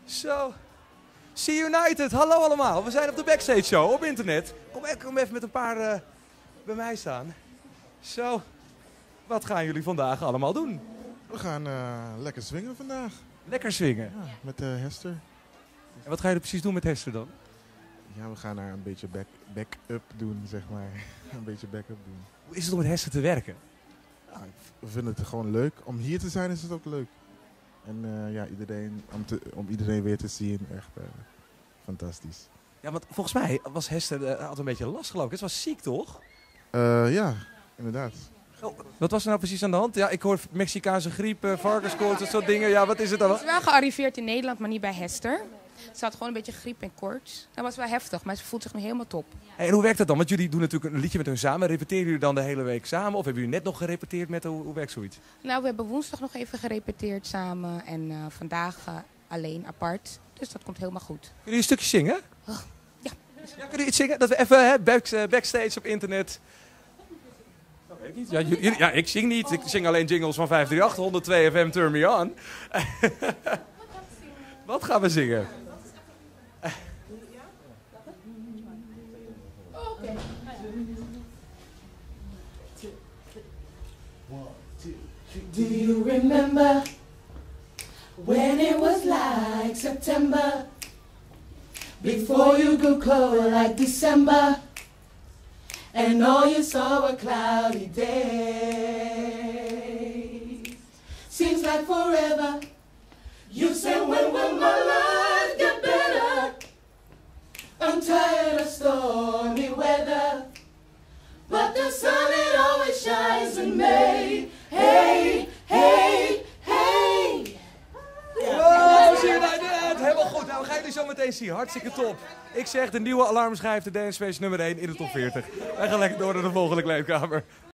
Zo. See United, hallo allemaal. We zijn op de Backstage Show op internet. Kom even met een paar bij mij staan. Zo, wat gaan jullie vandaag allemaal doen? We gaan lekker swingen vandaag. Lekker swingen. Ja, met Hester. En wat ga je precies doen met Hester dan? Ja, we gaan haar een beetje back-up doen, zeg maar. Een beetje back-up doen. Hoe is het om met Hester te werken? Ja, we vinden het gewoon leuk. Om hier te zijn is het ook leuk. En ja, om iedereen weer te zien, echt fantastisch. Ja, want volgens mij was Hester had een beetje last geloof ik. Ze was ziek toch? Ja, inderdaad. Oh, wat was er nou precies aan de hand? Ja, ik hoor Mexicaanse griep, varkenskoorts, dat soort dingen. Ja, wat is het dan? Ze is wel gearriveerd in Nederland, maar niet bij Hester. Ze had gewoon een beetje griep en koorts. Dat was wel heftig, maar ze voelt zich nu helemaal top. Hey, en hoe werkt dat dan? Want jullie doen natuurlijk een liedje met hun samen. Repeteren jullie dan de hele week samen? Of hebben jullie net nog gerepeteerd met hoe werkt zoiets? Nou, we hebben woensdag nog even gerepeteerd samen en vandaag alleen apart. Dus dat komt helemaal goed. Kunnen jullie een stukje zingen? Ja. Ja, kunnen jullie iets zingen? Dat we even backstage op internet. Dat weet ik niet. Ja, ik zing niet. Ik zing alleen jingles van 538, 102 FM, Turn Me On. Wat gaan we zingen? Do you remember when it was like September? Before you grew cold like December, and all you saw were cloudy days. Seems like forever. You said, when will my life get better? I'm tired of stormy weather, but the sun, it always shines in May. Hey, hey, hey. Wow, zie je nou net? Helemaal goed. Nou, we gaan jullie zo meteen zien. Hartstikke top. Ik zeg de nieuwe alarmschijf, de Dance Space nummer 1 in de top 40. Wij gaan lekker door naar de volgende kleedkamer.